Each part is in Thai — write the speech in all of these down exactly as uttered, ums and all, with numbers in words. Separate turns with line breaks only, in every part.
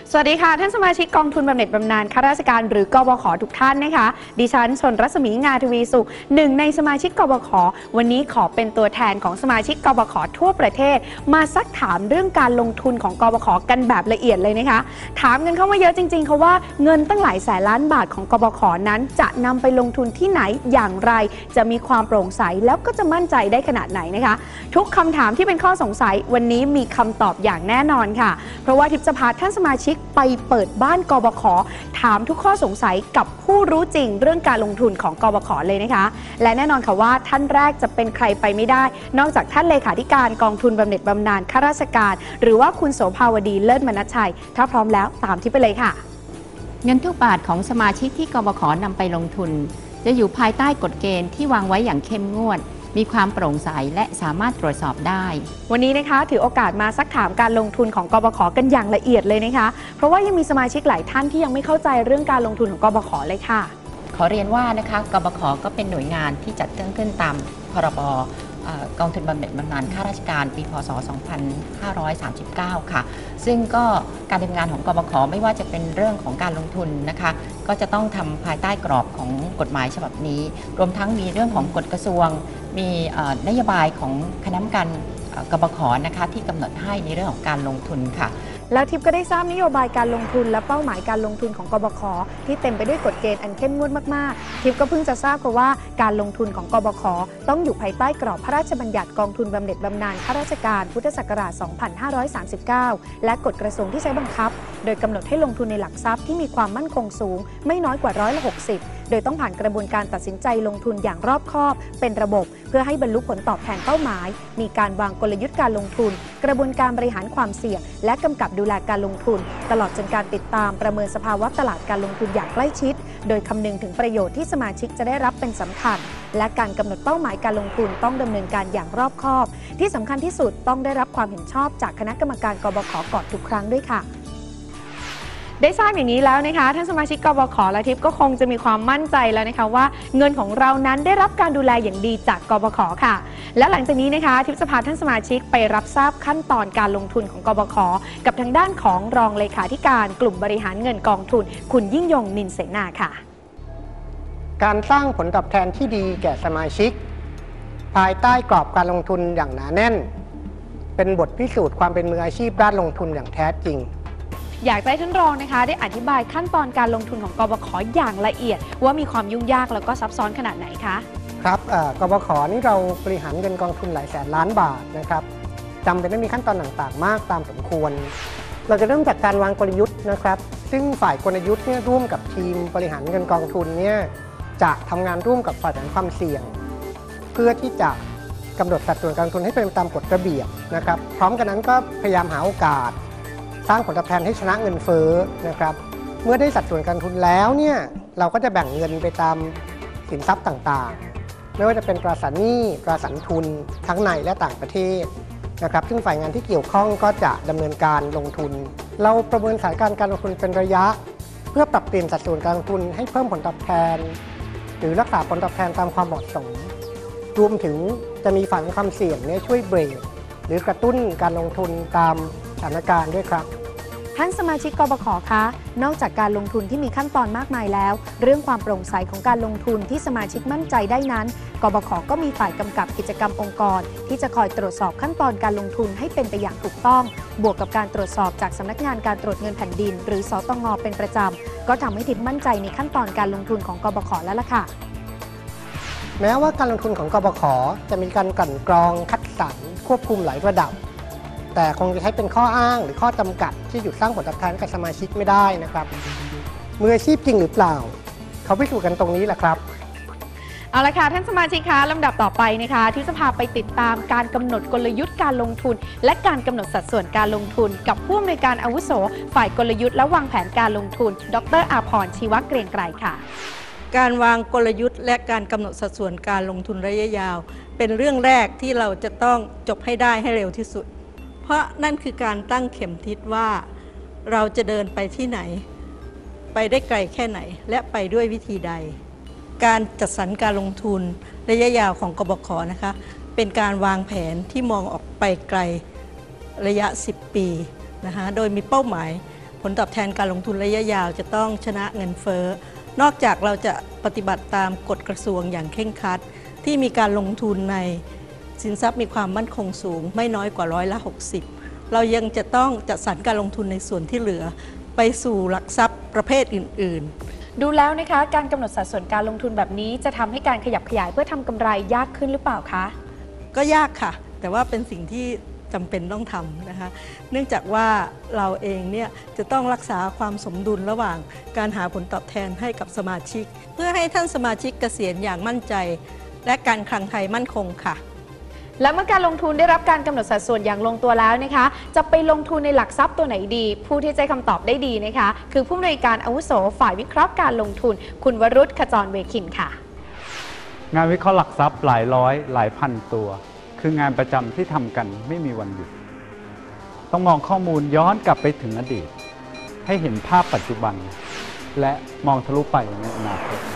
สวัสดีค่ะท่านสมาชิกกองทุนบำเหน็จบำนาญข้าราชการหรือกบข.ทุกท่านนะคะดิฉันชนรัศมีงาทวีสุขหนึ่งในสมาชิกกบข.วันนี้ขอเป็นตัวแทนของสมาชิกกบข.ทั่วประเทศมาซักถามเรื่องการลงทุนของกบข.กันแบบละเอียดเลยนะคะถามกันเข้ามาเยอะจริงๆค่ะว่าเงินตั้งหลายแสนล้านบาทของกบข.นั้นจะนำไปลงทุนที่ไหนอย่างไรจะมีความโปร่งใสแล้วก็จะมั่นใจได้ขนาดไหนนะคะทุกคำถามที่เป็นข้อสงสัยวันนี้มีคำตอบอย่างแน่นอนค่ะเพราะว่าทิพย์จะพาท่านสมาชิกไปเปิดบ้านกบข.ถามทุกข้อสงสัยกับผู้รู้จริงเรื่องการลงทุนของกบข.เลยนะคะและแน่นอนค่ะว่าท่านแรกจะเป็นใครไปไม่ได้นอกจากท่านเลขาธิการกองทุนบำเหน็จบำนาญข้าราชการหรือว่าคุณโสภาวดีเลิศมนัสชัยถ้าพร้อมแล้วตามที่ไปเลยค่ะ
เงินทุกบาทของสมาชิกที่กบข.นำไปลงทุนจะอยู่ภายใต้กฎเกณฑ์ที่วางไว้อย่างเข้มงวดมีความโปร่งใสและสามารถตรวจสอบได้
วันนี้นะคะถือโอกาสมาซักถามการลงทุนของกบข.กันอย่างละเอียดเลยนะคะเพราะว่ายังมีสมาชิกหลายท่านที่ยังไม่เข้าใจเรื่องการลงทุนของกบข.เลยค่ะ
ขอเรียนว่านะคะกบข.ก็เป็นหน่วยงานที่จัดตั้งขึ้นตามพรบกองทุนบำเหน็จบำนาญข้าราชการปีพ.ศ. สองพันห้าร้อยสามสิบเก้า ค่ะซึ่งก็การทำงานของกบข.ไม่ว่าจะเป็นเรื่องของการลงทุนนะคะก็จะต้องทำภายใต้กรอบของกฎหมายฉบับนี้รวมทั้งมีเรื่องของกฎกระทรวงมีนโยบายของคณะกรรมการกบข.นะคะที่กำหนดให้ในเรื่องของการลงทุนค่ะ
แล้วทิพย์ก็ได้ทราบนโยบายการลงทุนและเป้าหมายการลงทุนของกบข.ที่เต็มไปด้วยกฎเกณฑ์อันเข้มงวดมากๆทิพย์ก็เพิ่งจะทราบค่ะว่าการลงทุนของกบข.ต้องอยู่ภายใต้กรอบพระราชบัญญัติกองทุนบำเหน็จบำนาญข้าราชการพุทธศักราช สองพันห้าร้อยสามสิบเก้า และกฎกระทรวงที่ใช้บังคับโดยกำหนดให้ลงทุนในหลักทรัพย์ที่มีความมั่นคงสูงไม่น้อยกว่าร้อยละหกสิบโดยต้องผ่านกระบวนการตัดสินใจลงทุนอย่างรอบคอบเป็นระบบเพื่อให้บรรลุผลตอบแทนเป้าหมายมีการวางกลยุทธ์การลงทุนกระบวนการบริหารความเสี่ยงและกำกับดูแลการลงทุนตลอดจนการติดตามประเมินสภาวะตลาดการลงทุนอย่างใกล้ชิดโดยคำนึงถึงประโยชน์ที่สมาชิกจะได้รับเป็นสำคัญและการกำหนดเป้าหมายการลงทุนต้องดำเนินการอย่างรอบคอบที่สำคัญที่สุดต้องได้รับความเห็นชอบจากคณะกรรมการกบข.ก่อนทุกครั้งด้วยค่ะได้ทราบอย่างนี้แล้วนะคะท่านสมาชิกกบข.และทิพย์ก็คงจะมีความมั่นใจแล้วนะคะว่าเงินของเรานั้นได้รับการดูแลอย่างดีจากกบข.ค่ะและหลังจากนี้นะคะทิพย์จะพาท่านสมาชิกไปรับทราบขั้นตอนการลงทุนของกบข.กับทางด้านของรองเลขาธิการกลุ่มบริหารเงินกองทุนคุณยิ่งยงนินเสนาค่ะ
การสร้างผลตอบแทนที่ดีแก่สมาชิกภายใต้กรอบการลงทุนอย่างหนาแน่นเป็นบทพิสูจน์ความเป็นมืออาชีพด้านลงทุนอย่างแท้จริง
อยากให้ท่านรองนะคะได้อธิบายขั้นตอนการลงทุนของกบข.อย่างละเอียดว่ามีความยุ่งยากแล้วก็ซับซ้อนขนาดไหนคะ
ครับกบข.นี่เราบริหารเงินกองทุนหลายแสนล้านบาทนะครับจำเป็นต้องมีขั้นตอนต่างๆมากตามสมควรเราจะเริ่มจากการวางกลยุทธ์นะครับซึ่งฝ่ายกลยุทธ์เนี่ยร่วมกับทีมบริหารเงินกองทุนเนี่ยจะทำงานร่วมกับฝ่ายบริหารความเสี่ยงเพื่อที่จะกำหนดสัดส่วนการลงทุนให้เป็นไปตามกฎระเบียบนะครับพร้อมกันนั้นก็พยายามหาโอกาสสร้างผลตอบแทนให้ชนะเงินเฟ้อนะครับเมื่อได้สัดส่วนการลงทุนแล้วเนี่ยเราก็จะแบ่งเงินไปตามสินทรัพย์ต่างๆไม่ว่าจะเป็นตราสารหนี้ตราสารทุนทั้งในและต่างประเทศนะครับซึ่งฝ่ายงานที่เกี่ยวข้องก็จะดำเนินการลงทุนเราประเมินสถานการณ์การลงทุนเป็นระยะเพื่อปรับเปลี่ยนสัดส่วนการลงทุนให้เพิ่มผลตอบแทนหรือรักษาผลตอบแทนตามความเหมาะสมรวมถึงจะมีฝ่ายความเสี่ยงเนี่ยช่วยเบรกหรือกระตุ้นการลงทุนตามสถานการณ์ด้วยครับ
ท่านสมาชิกกบข.คะนอกจากการลงทุนที่มีขั้นตอนมากมายแล้วเรื่องความโปร่งใสของการลงทุนที่สมาชิกมั่นใจได้นั้นกบข.ก็มีฝ่ายกำกับกิจกรรมองค์กรที่จะคอยตรวจสอบขั้นตอนการลงทุนให้เป็นไปอย่างถูกต้องบวกกับการตรวจสอบจากสำนักงานการตรวจเงินแผ่นดินหรือสตง.เป็นประจำก็ทำให้ทิพย์มั่นใจในขั้นตอนการลงทุนของกบข.แล้วล่ะค่ะ
แม้ว่าการลงทุนของกบข.จะมีการกลั่นกรองคัดสรรควบคุมหลายระดับแต่คงจะใช้เป็นข้ออ้างหรือข้อจำกัดที่หยุดสร้างผลตอบแทนกับสมาชิกไม่ได้นะครับมืออาชีพจริงหรือเปล่าเขาพิสูจน์กันตรงนี้แหละครับ
เอาละค่ะท่านสมาชิกคะลำดับต่อไปนะคะที่จะพาไปติดตามการกำหนดกลยุทธ์การลงทุนและการกำหนดสัดส่วนการลงทุนกับผู้อำนวยการอาวุโสฝ่ายกลยุทธ์และวางแผนการลงทุนดร.อาภรณ์ ชีวเกรียงไกรค่ะ
การวางกลยุทธ์และการกำหนดสัดส่วนการลงทุนระยะยาวเป็นเรื่องแรกที่เราจะต้องจบให้ได้ให้เร็วที่สุดเพราะนั่นคือการตั้งเข็มทิศว่าเราจะเดินไปที่ไหนไปได้ไกลแค่ไหนและไปด้วยวิธีใดการจัดสรรการลงทุนระยะยาวของกบข.นะคะเป็นการวางแผนที่มองออกไปไกลระยะสิบปีนะคะโดยมีเป้าหมายผลตอบแทนการลงทุนระยะยาวจะต้องชนะเงินเฟ้อนอกจากเราจะปฏิบัติตามกฎกระทรวงอย่างเคร่งครัดที่มีการลงทุนในสินทรัพย์มีความมั่นคงสูงไม่น้อยกว่าร้อยละหกสิบเรายังจะต้องจัดสรรการลงทุนในส่วนที่เหลือไปสู่หลักทรัพย์ประเภทอื่นๆ
ดูแล้วนะคะการกำหนดสัดส่วนการลงทุนแบบนี้จะทำให้การขยับขยายเพื่อทำกำไรยากขึ้นหรือเปล่าคะ
ก็ยากค่ะแต่ว่าเป็นสิ่งที่จำเป็นต้องทำนะคะเนื่องจากว่าเราเองเนี่ยจะต้องรักษาความสมดุลระหว่างการหาผลตอบแทนให้กับสมาชิกเพื่อให้ท่านสมาชิกเกษียณอย่างมั่นใจและการคลังไทยมั่นคงค่ะ
และเมื่อการลงทุนได้รับการกำหนดสัดส่วนอย่างลงตัวแล้วนะคะจะไปลงทุนในหลักทรัพย์ตัวไหนดีผู้ที่จะคำตอบได้ดีนะคะคือผู้อำนวยการอาวุโสฝ่ายวิเคราะห์การลงทุนคุณวรุษขจรเวคินค่ะ
งานวิเคราะห์หลักทรัพย์หลายร้อยหลายพันตัวคืองานประจำที่ทำกันไม่มีวันหยุดต้องมองข้อมูลย้อนกลับไปถึงอดีตให้เห็นภาพปัจจุบันและมองทะลุไปในอนาคต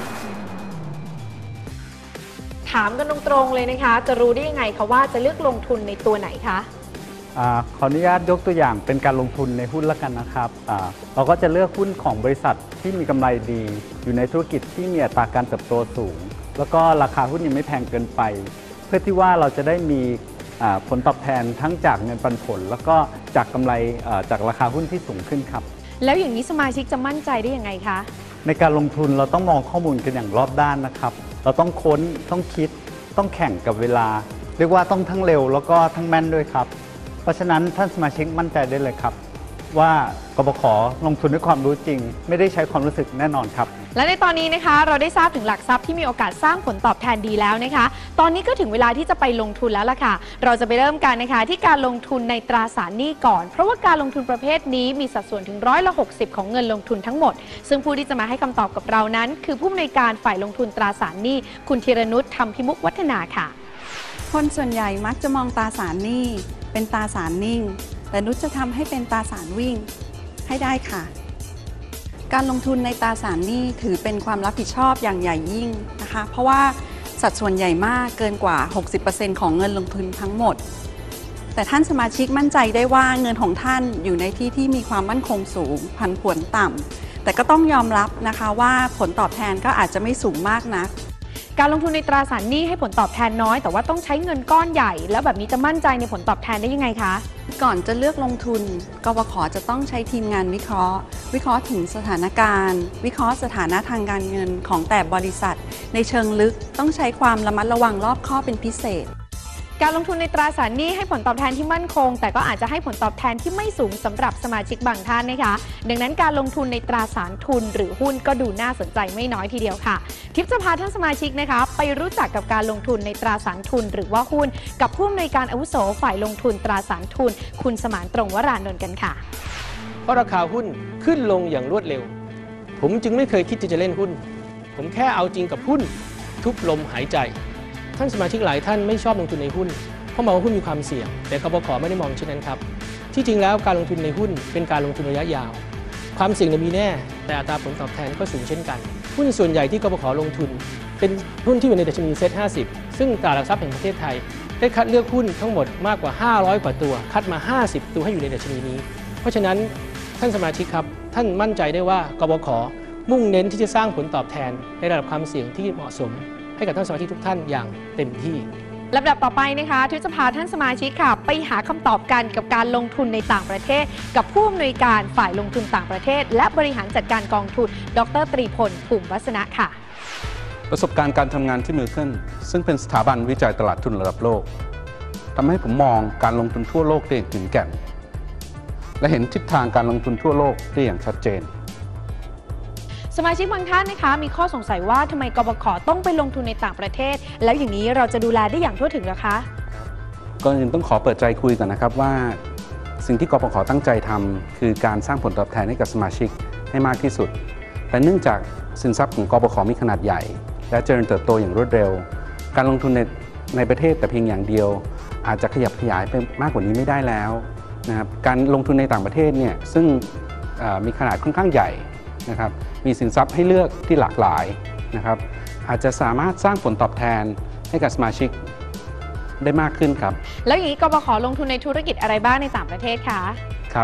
ถามกันตรงๆเลยนะคะจะรู้ได้ยังไงคะว่าจะเลือกลงทุนในตัวไหนคะ
อ่าขออนุญาตยกตัวอย่างเป็นการลงทุนในหุ้นละกันนะครับอ่าเราก็จะเลือกหุ้นของบริษัทที่มีกำไรดีอยู่ในธุรกิจที่มีอัตราการเติบโตสูงแล้วก็ราคาหุ้นยังไม่แพงเกินไปเพื่อที่ว่าเราจะได้มีผลตอบแทนทั้งจากเงินปันผลแล้วก็จากกำไรจากราคาหุ้นที่สูงขึ้นครับ
แล้วอย่างนี้สมาชิกจะมั่นใจได้ยังไงคะ
ในการลงทุนเราต้องมองข้อมูลกันอย่างรอบด้านนะครับเราต้องค้นต้องคิดต้องแข่งกับเวลาเรียกว่าต้องทั้งเร็วแล้วก็ทั้งแม่นด้วยครับเพราะฉะนั้นท่านสมาชิกมั่นใจได้เลยครับว่ากบข.ลงทุนด้วยความรู้จริงไม่ได้ใช้ความรู้สึกแน่นอนครับ
และในตอนนี้นะคะเราได้ทราบถึงหลักทรัพย์ที่มีโอกาสสร้างผลตอบแทนดีแล้วนะคะตอนนี้ก็ถึงเวลาที่จะไปลงทุนแล้วล่ะค่ะเราจะไปเริ่มกันนะคะที่การลงทุนในตราสารหนี้ก่อนเพราะว่าการลงทุนประเภทนี้มีสัดส่วนถึงร้อยละหกสิบของเงินลงทุนทั้งหมดซึ่งผู้ที่จะมาให้คำตอบกับเรานั้นคือผู้อำนวยการฝ่ายลงทุนตราสารหนี้คุณธีรนุชธรรมพิมุขวัฒนาค่ะ
คนส่วนใหญ่มักจะมองตราสารหนี้เป็นตราสารนิ่งแต่นุชจะทำให้เป็นตราสารวิ่งให้ได้ค่ะการลงทุนในตราสารหนี้ถือเป็นความรับผิดชอบอย่างใหญ่ยิ่งนะคะเพราะว่าสัดส่วนใหญ่มากเกินกว่า หกสิบเปอร์เซ็นต์ ของเงินลงทุนทั้งหมดแต่ท่านสมาชิกมั่นใจได้ว่าเงินของท่านอยู่ในที่ที่มีความมั่นคงสูงผันผวนต่ำแต่ก็ต้องยอมรับนะคะว่าผลตอบแทนก็อาจจะไม่สูงมากนัก
การลงทุนในตราสารหนี้ให้ผลตอบแทนน้อยแต่ว่าต้องใช้เงินก้อนใหญ่แล้วแบบนี้จะมั่นใจในผลตอบแทนได้ยังไงคะ
ก่อนจะเลือกลงทุนกบข.จะต้องใช้ทีมงานวิเคราะห์วิเคราะห์ถึงสถานการณ์วิเคราะห์สถานะทางการเงินของแต่บริษัทในเชิงลึกต้องใช้ความระมัดระวังรอบคอบเป็นพิเศษ
การลงทุนในตราสารหนี้ให้ผลตอบแทนที่มั่นคงแต่ก็อาจจะให้ผลตอบแทนที่ไม่สูงสำหรับสมาชิกบางท่านนะคะดังนั้นการลงทุนในตราสารทุนหรือหุ้นก็ดูน่าสนใจไม่น้อยทีเดียวค่ะทิพย์จะพาท่านสมาชิกนะคะไปรู้จักกับการลงทุนในตราสารทุนหรือว่าหุ้นกับผู้อำนวยการอาวุโสฝ่ายลงทุนตราสารทุนคุณสมานตรงวรานนท์กันค่ะ
เพราะราคาหุ้นขึ้นลงอย่างรวดเร็วผมจึงไม่เคยคิดที่จะเล่นหุ้นผมแค่เอาจริงกับหุ้นทุกลมหายใจท่านสมาชิกหลายท่านไม่ชอบลงทุนในหุ้นเพราะมองว่าหุ้นมีความเสี่ยงแต่กบข.ไม่ได้มองเช่นนั้นครับที่จริงแล้วการลงทุนในหุ้นเป็นการลงทุนระยะยาวความเสี่ยงมีแน่แต่อัตราผลตอบแทนก็สูงเช่นกันหุ้นส่วนใหญ่ที่กบข.ลงทุนเป็นหุ้นที่อยู่ในดัชนีเซ็ตห้าสิบซึ่งตลาดหลักทรัพย์แห่งประเทศไทยได้คัดเลือกหุ้นทั้งหมดมากกว่าห้าร้อยกว่าตัวคัดมาห้าสิบตัวให้อยู่ในดัชนีนี้เพราะฉะนั้นท่านสมาชิกครับท่านมั่นใจได้ว่ากบข.มุ่งเน้นที่จะสร้างผลตอบแทนในระดับความเสี่ยงที่เหมาะสมให้กับท่านสมาชิกทุกท่านอย่างเต็มที่
ลำดับต่อไปนะคะทิพย์จะพาท่านสมาชิกค่ะไปหาคำตอบกันกับการลงทุนในต่างประเทศกับผู้อำนวยการฝ่ายลงทุนต่างประเทศและบริหารจัดการกองทุนดร.ตรีพลภูมิวัฒนะค่ะ
ประสบการณ์การทำงานที่มิลเคิลซึ่งเป็นสถาบันวิจัยตลาดทุนระดับโลกทำให้ผมมองการลงทุนทั่วโลกได้อย่างถึงแก่นและเห็นทิศทางการลงทุนทั่วโลกได้อย่างชัดเจน
สมาชิกบางท่านนะคะมีข้อสงสัยว่าทำไมกบข.ต้องไปลงทุนในต่างประเทศแล้วอย่างนี้เราจะดูแลได้อย่างทั่วถึงหรือคะ
ก่อนอื่นต้องขอเปิดใจคุยกันนะครับว่าสิ่งที่กบข.ตั้งใจทำคือการสร้างผลตอบแทนให้กับสมาชิกให้มากที่สุดแต่เนื่องจากสินทรัพย์ของกบข.มีขนาดใหญ่และเจริญเติบโตอย่างรวดเร็วการลงทุนในในประเทศแต่เพียงอย่างเดียวอาจจะขยับขยายไปมากกว่านี้ไม่ได้แล้วนะครับการลงทุนในต่างประเทศเนี่ยซึ่งมีขนาดค่อนข้างใหญ่นะครับมีสินทรัพย์ให้เลือกที่หลากหลายนะครับอาจจะสามารถสร้างผลตอบแทนให้กับสมาชิกได้มากขึ้นครับ
แล้วอย่างนี้กบข.ลงทุนในธุรกิจอะไรบ้างในต่างประเทศคะ
ครับ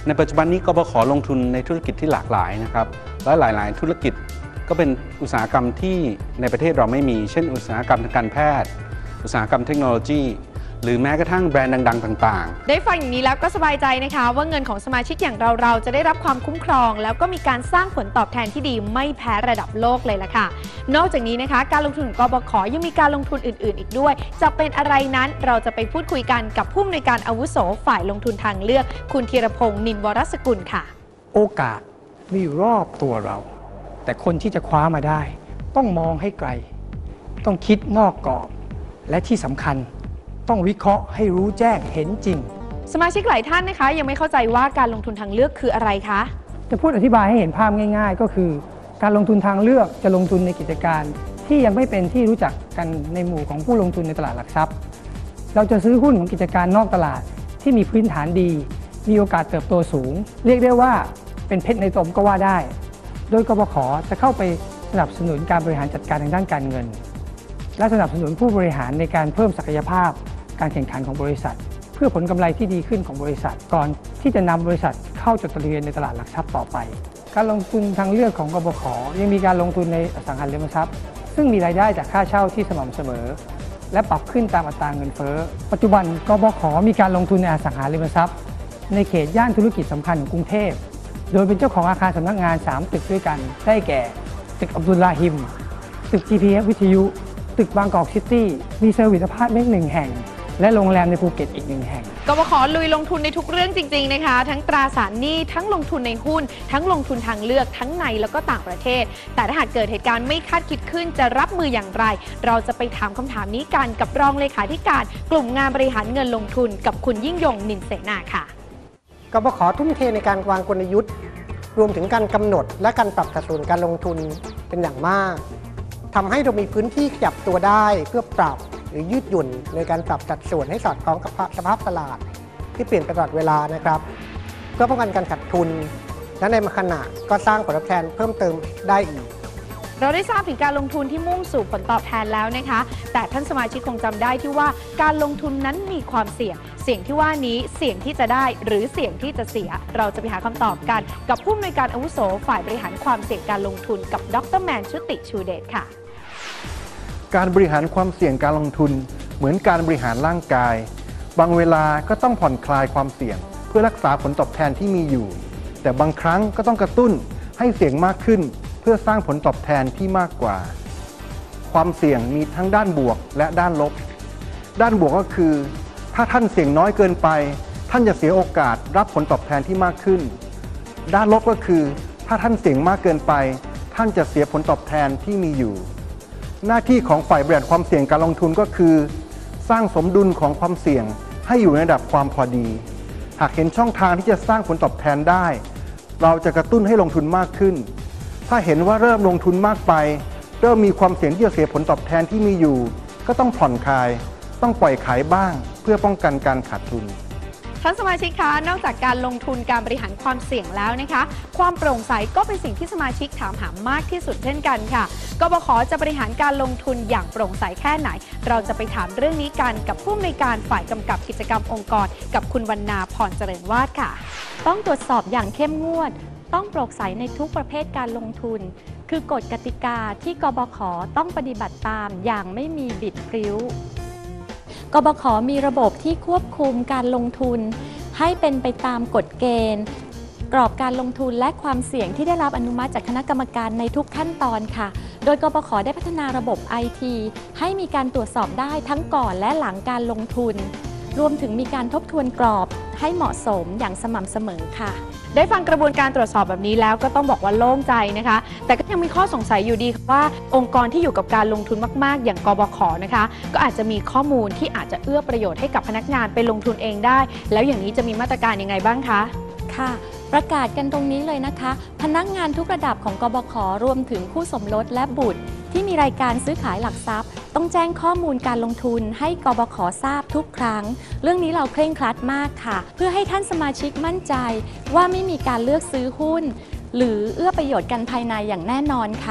ในปัจจุบันนี้กบข.ลงทุนในธุรกิจที่หลากหลายนะครับและหลายๆธุรกิจก็เป็นอุตสาหกรรมที่ในประเทศเราไม่มีเช่นอุตสาหกรรมทางการแพทย์อุตสาหกรรมเทคโนโลยีหรือแม้กระทั่งแบรนด์ดังๆต่างๆ
ได้ฟังอย่างนี้แล้วก็สบายใจนะคะว่าเงินของสมาชิกอย่างเราเราจะได้รับความคุ้มครองแล้วก็มีการสร้างผลตอบแทนที่ดีไม่แพ้ระดับโลกเลยล่ะค่ะนอกจากนี้นะคะการลงทุนของกบข.ยังมีการลงทุนอื่นๆอีกด้วยจะเป็นอะไรนั้นเราจะไปพูดคุยกันกับผู้อำนวยการอาวุโสฝ่ายลงทุนทางเลือกคุณธีรพงษ์นินวรสกุลค่ะ
โอกาสมีอยู่รอบตัวเราแต่คนที่จะคว้ามาได้ต้องมองให้ไกลต้องคิดนอกกรอบและที่สำคัญต้องวิเคราะห์ให้รู้แจ้งเห็นจริง
สมาชิกหลายท่านนะคะยังไม่เข้าใจว่าการลงทุนทางเลือกคืออะไรคะ
จะพูดอธิบายให้เห็นภาพง่ายๆก็คือการลงทุนทางเลือกจะลงทุนในกิจการที่ยังไม่เป็นที่รู้จักกันในหมู่ของผู้ลงทุนในตลาดหลักทรัพย์เราจะซื้อหุ้นของกิจการนอกตลาดที่มีพื้นฐานดีมีโอกาสเติบโตสูงเรียกได้ว่าเป็นเพชรในตมก็ว่าได้โดยกบข.จะเข้าไปสนับสนุนการบริหารจัดการทางด้านการเงินและสนับสนุนผู้บริหารในการเพิ่มศักยภาพการแข่งขันของบริษัทเพื่อผลกำไรที่ดีขึ้นของบริษัทก่อนที่จะนำบริษัทเข้าจดทะเบียนในตลาดหลักทรัพย์ต่อไปการลงทุนทางเลือกของกบข.ยังมีการลงทุนในอสังหาริมทรัพย์ซึ่งมีรายได้จากค่าเช่าที่สม่ำเสมอและปรับขึ้นตามอัตราเงินเฟ้อปัจจุบันกบข.มีการลงทุนในอสังหาริมทรัพย์ในเขตย่านธุรกิจสำคัญของกรุงเทพโดยเป็นเจ้าของอาคารสำนักงานสามตึกด้วยกันได้แก่ตึกอับดุลลาฮิมตึก จี พี เอฟ วิทยุตึกบางกอกซิตี้มีเซอร์วิสอพาร์ตเมนต์หนึ่งแห่งและโรงแรมในภูเก็ตอีกหนึ่งแห่ง
กบข.ลุยลงทุนในทุกเรื่องจริงๆนะคะทั้งตราสารหนี้ทั้งลงทุนในหุ้นทั้งลงทุนทางเลือกทั้งในแล้วก็ต่างประเทศแต่ถ้าหากเกิดเหตุการณ์ไม่คาดคิดขึ้นจะรับมืออย่างไรเราจะไปถามคำถามนี้กันกับรองเลขาธิการกลุ่มงานบริหารเงินลงทุนกับคุณยิ่งยงนินเสนาค่ะ
กบข.ทุ่มเทในการวางกลยุทธ์รวมถึงการกำหนดและการปรับสัดส่วนการลงทุนเป็นอย่างมากทำให้เรามีพื้นที่ขยับตัวได้เพื่อปรับหรือยืดหยุ่นในการปรับสัดส่วนให้สอดคล้องกับสภาพตลาดที่เปลี่ยนไปตลอดเวลานะครับเพื่อป้องกันการขาดทุนและในขณะก็สร้างผลตอบแทนเพิ่มเติมได้อีก
เราได้ทราบถึงการลงทุนที่มุ่งสู่ผลตอบแทนแล้วนะคะแต่ท่านสมาชิกคงจำได้ที่ว่าการลงทุนนั้นมีความเสี่ยงเสี่ยงที่ว่านี้เสี่ยงที่จะได้หรือเสี่ยงที่จะเสียเราจะไปหาคำตอบกันกับผู้อำนวยการอาวุโสฝ่ายบริหารความเสี่ยงการลงทุนกับดร.แมนชุติชูเดชค่ะ
การบริหารความเสี่ยงการลงทุนเหมือนการบริหารร่างกายบางเวลาก็ต้องผ่อนคลายความเสี่ยงเพื่อรักษาผลตอบแทนที่มีอยู่แต่บางครั้งก็ต้องกระตุ้นให้เสี่ยงมากขึ้นเพื่อสร้างผลตอบแทนที่มากกว่าความเสี่ยงมีทั้งด้านบวกและด้านลบด้านบวกก็คือถ้าท่านเสี่ยงน้อยเกินไปท่านจะเสียโอกาสรับผลตอบแทนที่มากขึ้นด้านลบก็คือถ้าท่านเสี่ยงมากเกินไปท่านจะเสียผลตอบแทนที่มีอยู่หน้าที่ของฝ่ายบริหารความเสี่ยงการลงทุนก็คือสร้างสมดุลของความเสี่ยงให้อยู่ในระดับความพอดีหากเห็นช่องทางที่จะสร้างผลตอบแทนได้เราจะกระตุ้นให้ลงทุนมากขึ้นถ้าเห็นว่าเริ่มลงทุนมากไปเริ่มมีความเสี่ยงที่จะเสียผลตอบแทนที่มีอยู่ก็ต้องผ่อนคลายต้องปล่อยขายบ้างเพื่อป้องกันการขาดทุน
ท่านสมาชิกคะนอกจากการลงทุนการบริหารความเสี่ยงแล้วนะคะความโปร่งใสก็เป็นสิ่งที่สมาชิกถามหามากที่สุดเช่นกันค่ะกบข.จะบริหารการลงทุนอย่างโปร่งใสแค่ไหนเราจะไปถามเรื่องนี้กันกับผู้อำนวยการฝ่ายกำกับกิจกรรมองค์กรกับคุณวรรณาพรเจริญวาดค่ะ
ต้องตรวจสอบอย่างเข้มงวดต้องโปร่งใสในทุกประเภทการลงทุนคือกฎกติกาที่กบข.ต้องปฏิบัติตามอย่างไม่มีบิดพริ้วกบข.มีระบบที่ควบคุมการลงทุนให้เป็นไปตามกฎเกณฑ์กรอบการลงทุนและความเสี่ยงที่ได้รับอนุมัติจากคณะกรรมการในทุกขั้นตอนค่ะโดยกบข.ได้พัฒนาระบบ ไอ ที ให้มีการตรวจสอบได้ทั้งก่อนและหลังการลงทุนรวมถึงมีการทบทวนกรอบให้เหมาะสมอย่างสม่ำเสมอค่ะ
ได้ฟังกระบวนการตรวจสอบแบบนี้แล้วก็ต้องบอกว่าโล่งใจนะคะแต่ก็ยังมีข้อสงสัยอยู่ดีว่าองค์กรที่อยู่กับการลงทุนมากๆอย่างกบข.นะคะก็อาจจะมีข้อมูลที่อาจจะเอื้อประโยชน์ให้กับพนักงานไปลงทุนเองได้แล้วอย่างนี้จะมีมาตรการยังไงบ้างคะ
ค่ะประกาศกันตรงนี้เลยนะคะพนักงานทุกระดับของกบข.รวมถึงคู่สมรสและบุตรที่มีรายการซื้อขายหลักทรัพย์ต้องแจ้งข้อมูลการลงทุนให้กบข.ทราบทุกครั้งเรื่องนี้เราเคร่งครัดมากค่ะเพื่อให้ท่านสมาชิกมั่นใจว่าไม่มีการเลือกซื้อหุ้นหรือเอื้อประโยชน์กันภายในอย่างแน่นอนค่ะ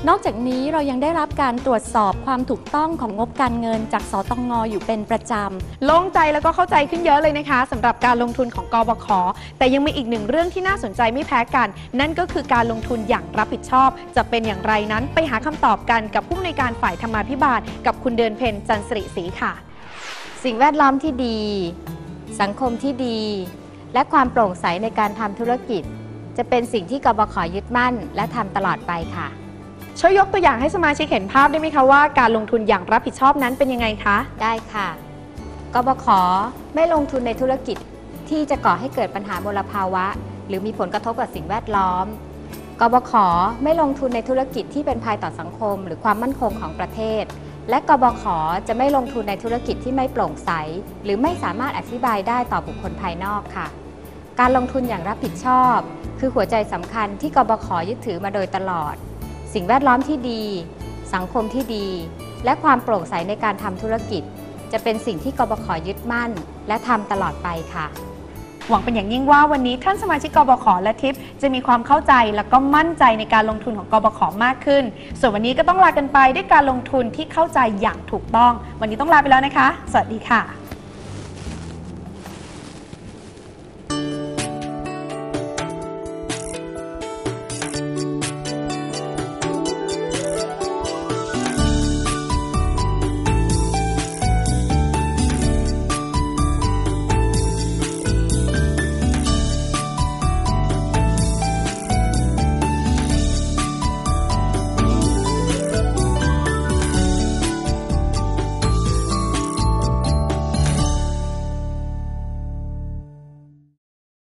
นอกจากนี้เรายังได้รับการตรวจสอบความถูกต้องของงบการเงินจากสตง.อยู่เป็นประจำ
โล่งใจแล้วก็เข้าใจขึ้นเยอะเลยนะคะสำหรับการลงทุนของกบข.แต่ยังมีอีกหนึ่งเรื่องที่น่าสนใจไม่แพ้กัน นั่นก็คือการลงทุนอย่างรับผิดชอบจะเป็นอย่างไรนั้นไปหาคำตอบกันกับผู้อำนวยการฝ่ายธรรมาภิบาลกับคุณเดือนเพ็ญจันทร์สิริศรีค่ะ
สิ่งแวดล้อมที่ดี สังคมที่ดี และความโปร่งใสในการทำธุรกิจ จะเป็นสิ่งที่กบข.ยึดมั่นและทำตลอดไปค่ะ
ช่วยยกตัวอย่างให้สมาชิกเห็นภาพได้ไหมคะว่าการลงทุนอย่างรับผิดชอบนั้นเป็นยังไงคะ
ได้ค่ะกบข.ไม่ลงทุนในธุรกิจที่จะก่อให้เกิดปัญหามลภาวะ หรือมีผลกระทบกับสิ่งแวดล้อมกบข.ไม่ลงทุนในธุรกิจที่เป็นภัยต่อสังคม หรือความมั่นคงของประเทศ และกบข.จะไม่ลงทุนในธุรกิจที่ไม่โปร่งใสหรือไม่สามารถอธิบายได้ต่อบุคคลภายนอกค่ะการลงทุนอย่างรับผิดชอบคือหัวใจสำคัญที่กบข.ยึดถือมาโดยตลอดสิ่งแวดล้อมที่ดีสังคมที่ดีและความโปร่งใสในการทำธุรกิจจะเป็นสิ่งที่กบข.ยึดมั่นและทำตลอดไปค่ะ
หวังเป็นอย่างยิ่งว่าวันนี้ท่านสมาชิกกบข.และทิพย์จะมีความเข้าใจและก็มั่นใจในการลงทุนของกบข.มากขึ้นส่วนวันนี้ก็ต้องลากันไปด้วยการลงทุนที่เข้าใจอย่างถูกต้องวันนี้ต้องลาไปแล้วนะคะสวัสดีค่ะ